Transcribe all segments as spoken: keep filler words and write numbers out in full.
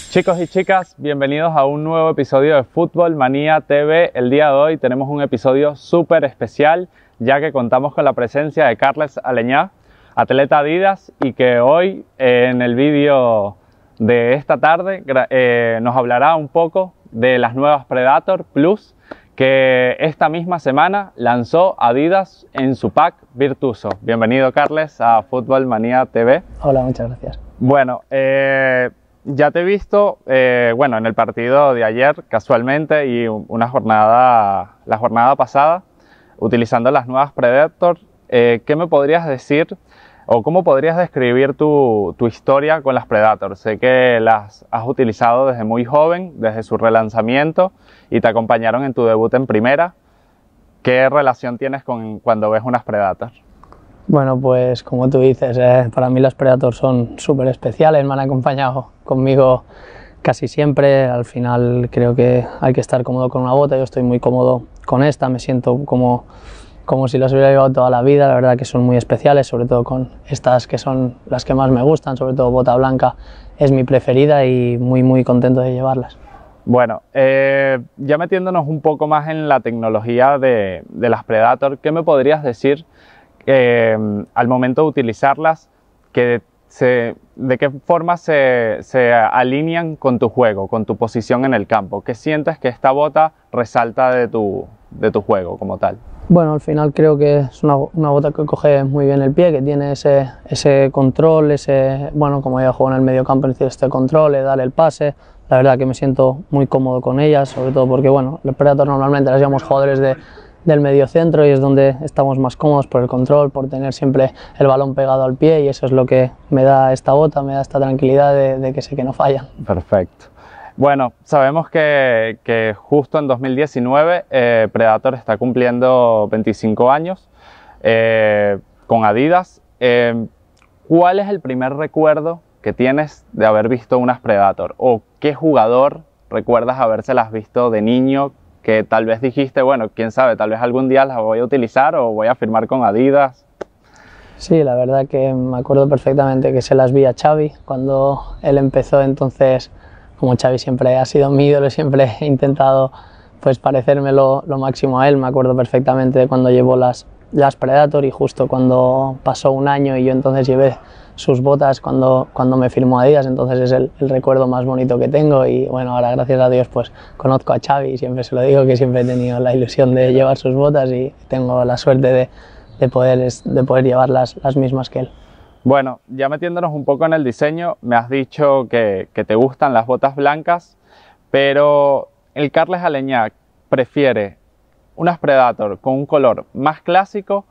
Chicos y chicas, bienvenidos a un nuevo episodio de Fútbol Manía T V. El día de hoy tenemos un episodio súper especial, ya que contamos con la presencia de Carles Aleñà, atleta Adidas, y que hoy eh, en el vídeo de esta tarde eh, nos hablará un poco de las nuevas Predator Plus que esta misma semana lanzó Adidas en su pack Virtuoso. Bienvenido, Carles, a Fútbol Manía T V. Hola, muchas gracias. Bueno, eh, ya te he visto, eh, bueno, en el partido de ayer, casualmente, y una jornada, la jornada pasada, utilizando las nuevas Predator. Eh, ¿Qué me podrías decir o cómo podrías describir tu, tu historia con las Predator? Sé que las has utilizado desde muy joven, desde su relanzamiento, y te acompañaron en tu debut en primera. ¿Qué relación tienes con cuando ves unas Predator? Bueno, pues como tú dices, eh, para mí las Predator son súper especiales, me han acompañado conmigo casi siempre. Al final creo que hay que estar cómodo con una bota, yo estoy muy cómodo con esta, me siento como, como si las hubiera llevado toda la vida. La verdad que son muy especiales, sobre todo con estas que son las que más me gustan, sobre todo bota blanca es mi preferida y muy muy contento de llevarlas. Bueno, eh, ya metiéndonos un poco más en la tecnología de, de las Predator, ¿qué me podrías decir eh, al momento de utilizarlas, que se, de qué forma se, se alinean con tu juego, con tu posición en el campo? ¿Qué sientes que esta bota resalta de tu, de tu juego como tal? Bueno, al final creo que es una, una bota que coge muy bien el pie, que tiene ese, ese control, ese, bueno, como ya juego en el medio campo, necesito este control, de dar el pase. La verdad que me siento muy cómodo con ellas, sobre todo porque, bueno, los Predator normalmente las llamamos jugadores de, del medio centro y es donde estamos más cómodos por el control, por tener siempre el balón pegado al pie, y eso es lo que me da esta bota, me da esta tranquilidad de, de que sé que no fallan. Perfecto. Bueno, sabemos que, que justo en dos mil diecinueve eh, Predator está cumpliendo veinticinco años eh, con Adidas. Eh, ¿Cuál es el primer recuerdo que tienes de haber visto unas Predator? ¿O qué jugador recuerdas habérselas visto de niño que tal vez dijiste, bueno, quién sabe, tal vez algún día las voy a utilizar o voy a firmar con Adidas? Sí, la verdad que me acuerdo perfectamente que se las vi a Xavi cuando él empezó. Entonces, como Xavi siempre ha sido mi ídolo, siempre he intentado pues parecerme lo, lo máximo a él. Me acuerdo perfectamente de cuando llevó las, las Predator, y justo cuando pasó un año y yo entonces llevé sus botas cuando, cuando me firmó Adidas. Entonces es el, el recuerdo más bonito que tengo. Y bueno, ahora gracias a Dios pues conozco a Xavi y siempre se lo digo, que siempre he tenido la ilusión de llevar sus botas y tengo la suerte de, de, poder, de poder llevar las, las mismas que él. Bueno, ya metiéndonos un poco en el diseño, me has dicho que, que te gustan las botas blancas, pero el Carles Aleñà prefiere unas Predator con un color más clásico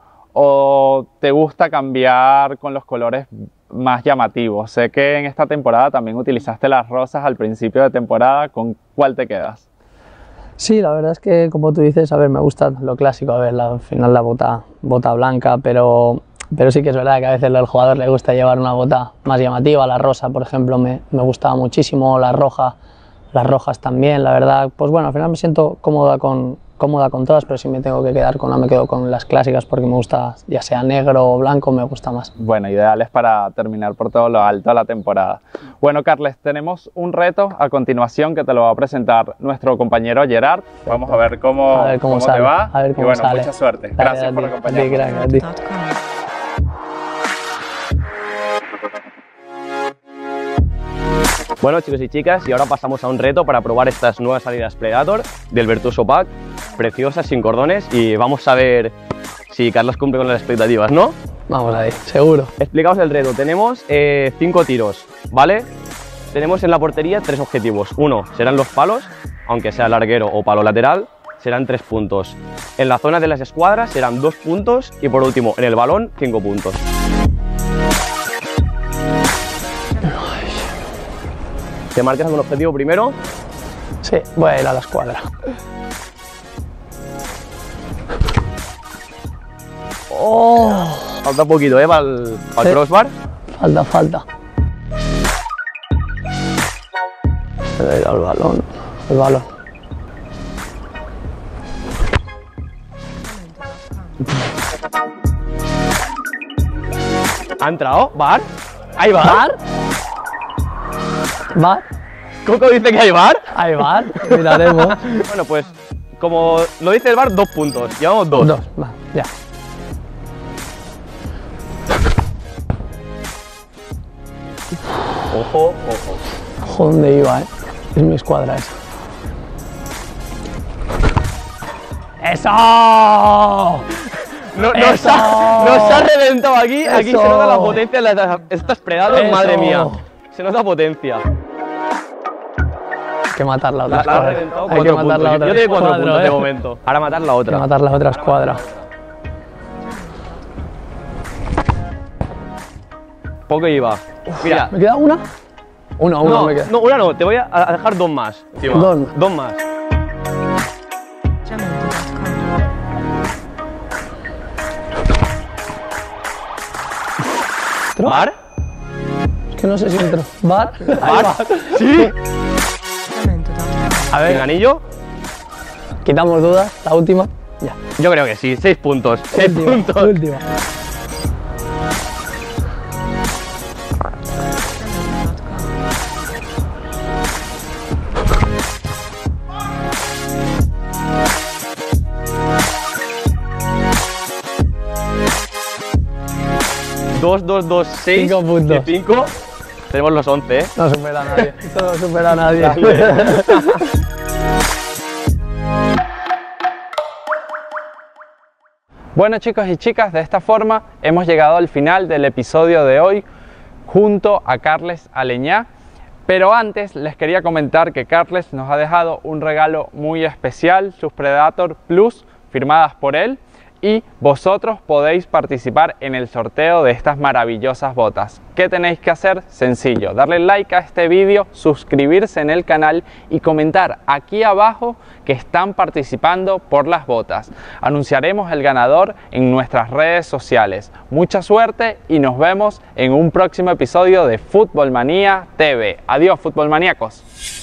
o te gusta cambiar con los colores más llamativos. Sé que en esta temporada también utilizaste las rosas al principio de temporada. ¿Con cuál te quedas? Sí, la verdad es que, como tú dices, a ver, me gusta lo clásico, a ver, la, al final la bota, bota blanca, pero, pero sí que es verdad que a veces al jugador le gusta llevar una bota más llamativa. La rosa, por ejemplo, me, me gustaba muchísimo, la roja, las rojas también, la verdad. Pues bueno, al final me siento cómoda con, cómoda con todas, pero si me tengo que quedar con una, me quedo con las clásicas porque me gusta, ya sea negro o blanco, me gusta más. Bueno, ideales para terminar por todo lo alto la temporada. Bueno, Carles, tenemos un reto a continuación que te lo va a presentar nuestro compañero Gerard. Vamos a ver cómo, a ver cómo, cómo te va. A ver cómo y bueno, sale. mucha suerte. Gracias, gracias por acompañarnos. Sí, gracias a ti. Bueno, chicos y chicas, y ahora pasamos a un reto para probar estas nuevas Adidas Predator del Virtuoso Pack, preciosas, sin cordones, y vamos a ver si Carlos cumple con las expectativas, ¿no? Vamos a ver, seguro. Explicamos el reto. Tenemos eh, cinco tiros, ¿vale? Tenemos en la portería tres objetivos. Uno serán los palos, aunque sea larguero o palo lateral, serán tres puntos. En la zona de las escuadras serán dos puntos y por último en el balón cinco puntos. ¿Te marcas algún objetivo primero? Sí, voy a ir a la escuadra. ¡Oh! Falta un poquito, ¿eh? Para el, para el Sí. crossbar. Falta, falta. Voy a ir al balón. El balón. ¿Ha entrado? ¿Bar? ¿Ahí va? ¿Bar? ¿Bar? Coco dice que hay bar. Hay bar, miraremos. Bueno, pues como lo dice el bar, dos puntos. Llevamos dos. Dos, va, ya. Ojo, ojo. Ojo, ¿dónde iba, eh? Es mi escuadra esa. ¡Eso! No, nos, ¡Eso! ha, nos ha reventado aquí. Aquí ¡Eso! se nota la potencia de las, estas predados, ¡Eso! madre mía. Se nota potencia. Hay que matar la otra La, la ha escuadra. reventado Hay que cuatro matar puntos. la Yo, otra yo te doy cuatro escuadra, puntos de eh. momento. Ahora matar la Hay otra. que matar la otra escuadra. Poco iba. Mira, ¿Me queda una? Una, una no, me queda. no, una no, te voy a a dejar dos más. encima. Dos. Dos más. ¿Entró? ¿Bar? Es que no sé si entró. ¿Bar? ¿Bar? ¿Sí? A ¿En ver, anillo? quitamos dudas. La última. Ya. Yo creo que sí, seis puntos. Seis Última, puntos. última. Dos, dos, dos, seis. Cinco puntos. De cinco. Tenemos los once, ¿eh? No supera a nadie. Esto no supera a nadie. Bueno chicos y chicas, de esta forma hemos llegado al final del episodio de hoy junto a Carles Aleñá. Pero antes les quería comentar que Carles nos ha dejado un regalo muy especial, sus Predator Plus firmadas por él, y vosotros podéis participar en el sorteo de estas maravillosas botas. ¿Qué tenéis que hacer? Sencillo, darle like a este vídeo, suscribirse en el canal y comentar aquí abajo que están participando por las botas. Anunciaremos el ganador en nuestras redes sociales. Mucha suerte y nos vemos en un próximo episodio de Fútbol Manía T V. Adiós, Fútbol Maníacos.